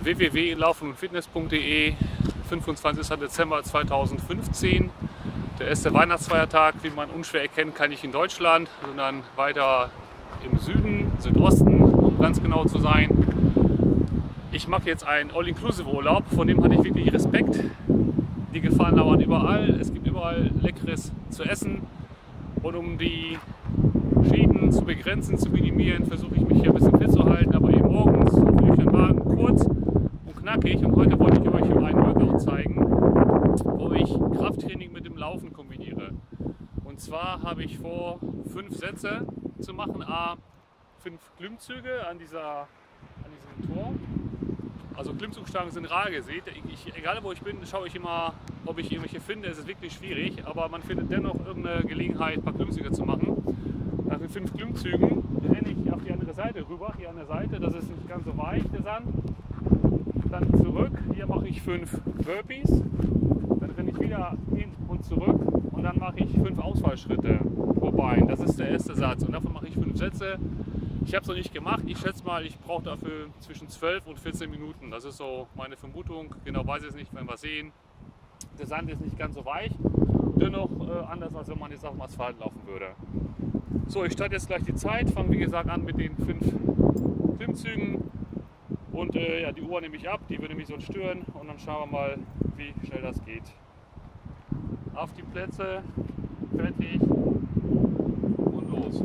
www.laufenundfitness.de, 25. Dezember 2015. Der erste Weihnachtsfeiertag, wie man unschwer erkennt, kann nicht in Deutschland, sondern weiter im Süden, Südosten, um ganz genau zu sein. Ich mache jetzt einen All-Inclusive-Urlaub, von dem hatte ich wirklich Respekt. Die Gefahren lauern überall, es gibt überall Leckeres zu essen. Und um die Schäden zu begrenzen, zu minimieren, versuche ich mich hier ein bisschen fit zu halten, aber eben morgens auf nüchternen Magen, kurz und knackig. Und heute wollte ich euch einen Workout zeigen, wo ich Krafttraining mit dem Laufen kombiniere. Und zwar habe ich vor, 5 Sätze zu machen, 5 Klimmzüge an diesem Turm. Also Klimmzugstangen sind rar gesät. Egal wo ich bin, schaue ich immer, ob ich irgendwelche finde. Es ist wirklich schwierig, aber man findet dennoch irgendeine Gelegenheit, ein paar Klimmzüge zu machen. Nach den 5 Klimmzügen renne ich auf die andere Seite rüber, hier an der Seite. Das ist nicht ganz so weich, der Sand. Dann zurück, hier mache ich 5 Burpees. Dann renne ich wieder hin und zurück und dann mache ich 5 Ausfallschritte pro Bein. Das ist der erste Satz und davon mache ich 5 Sätze. Ich habe es noch nicht gemacht. Ich schätze mal, ich brauche dafür zwischen 12 und 14 Minuten. Das ist so meine Vermutung. Genau weiß ich es nicht, wenn wir sehen. Der Sand ist nicht ganz so weich. Dennoch anders, als wenn man jetzt auf dem Asphalt laufen würde. So, ich starte jetzt gleich die Zeit. Fange wie gesagt an mit den 5 Klimmzügen. Und ja, die Uhr nehme ich ab. Die würde mich sonst stören. Und dann schauen wir mal, wie schnell das geht. Auf die Plätze. Fertig. Und los.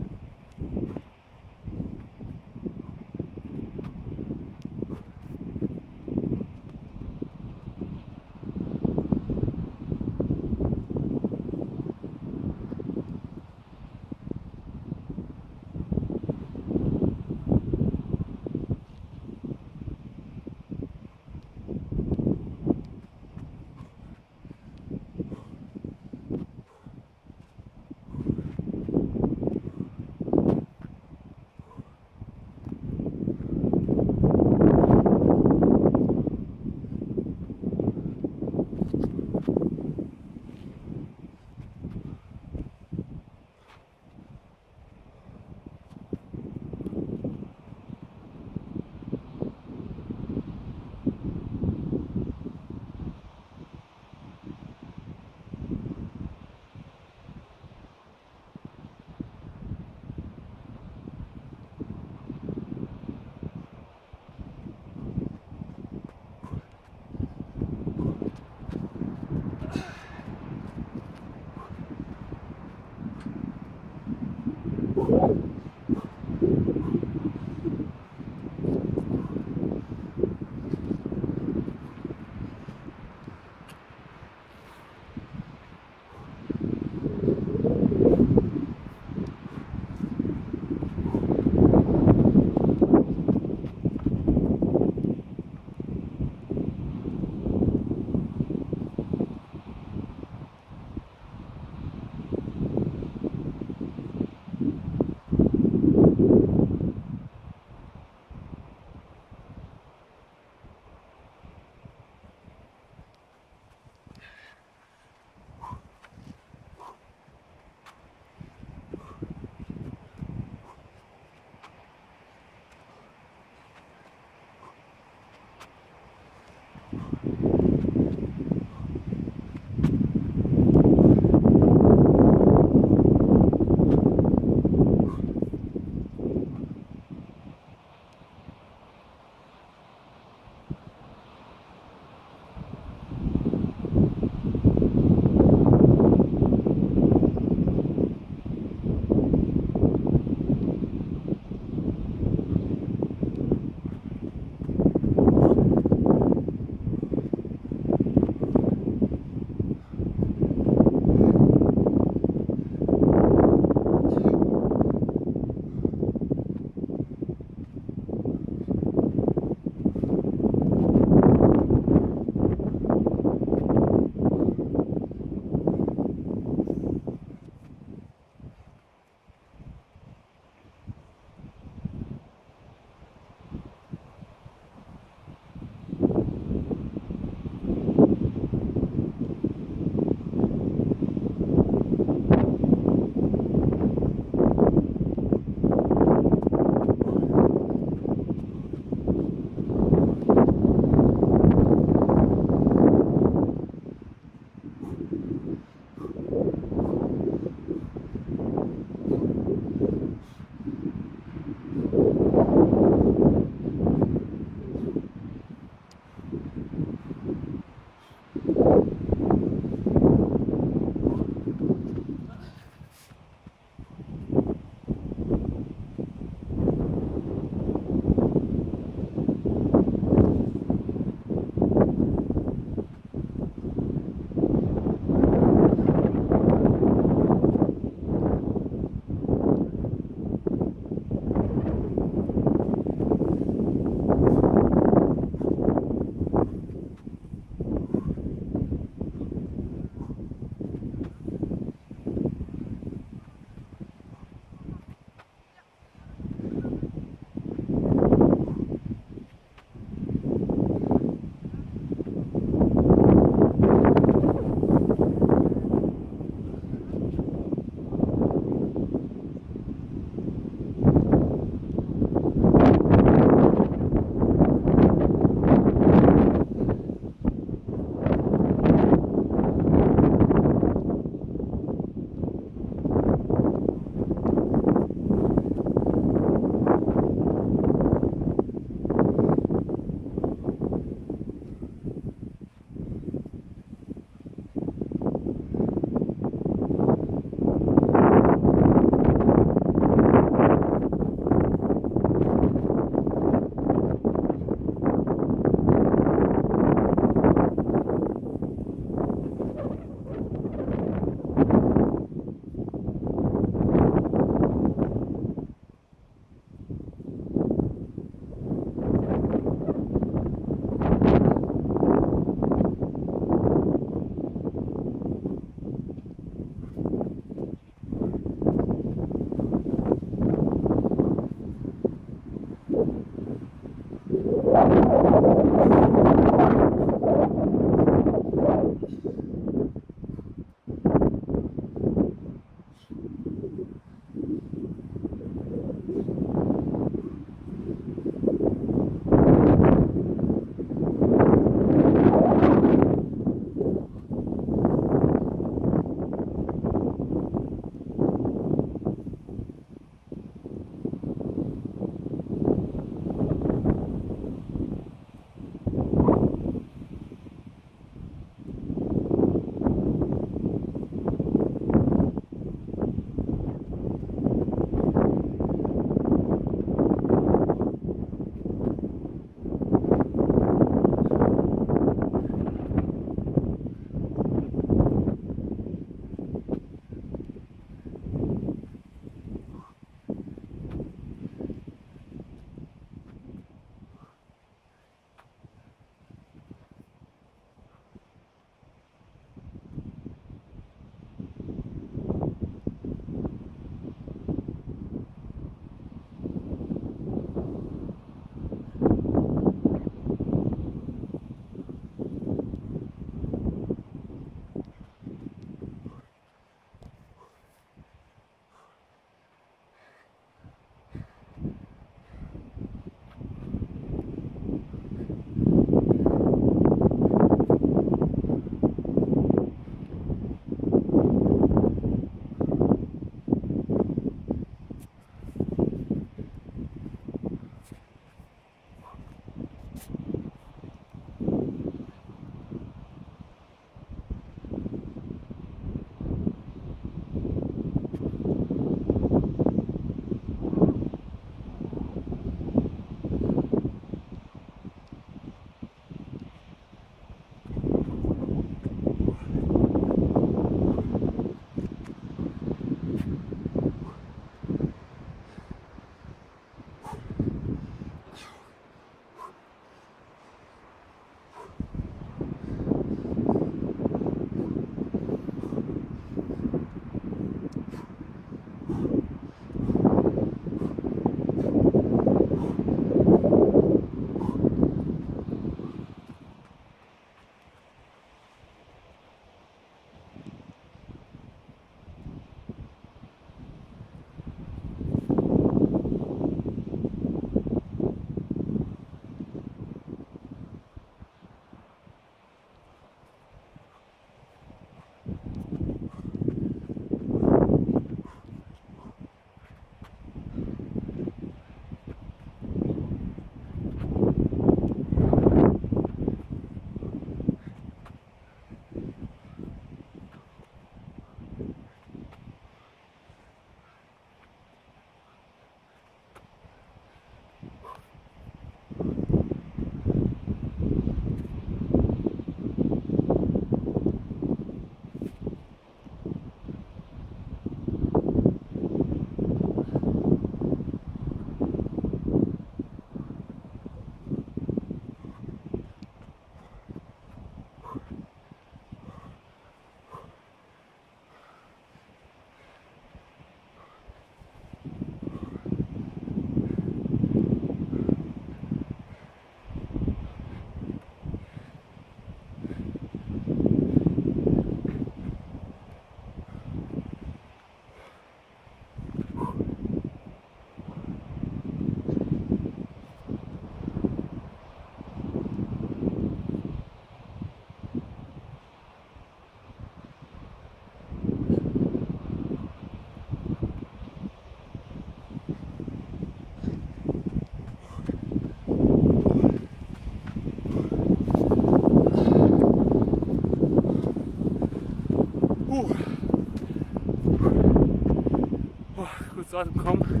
bekommen.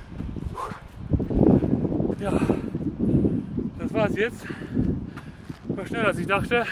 Ja, das war es jetzt. War schneller als ich dachte.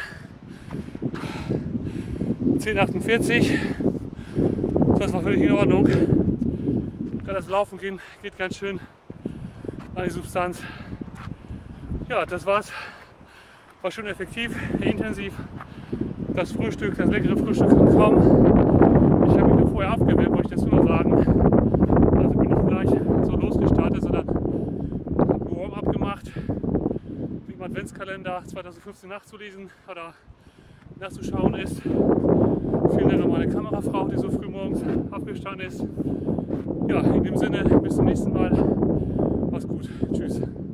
10:48. Das war völlig in Ordnung. Gerade das Laufen gehen geht ganz schön an die Substanz. Ja, das war's. War schon effektiv, intensiv. Das Frühstück, das leckere Frühstück kam kaum. Ich habe mich noch vorher abgewärmt, wollte ich dazu noch sagen. Also bin ich gleich so losgestartet, sondern habe nur Warm-up gemacht, wie im Adventskalender 2015 nachzulesen oder nachzuschauen ist. Vielen Dank an meine Kamerafrau, die so früh morgens aufgestanden ist. Ja, in dem Sinne, bis zum nächsten Mal. Mach's gut. Tschüss.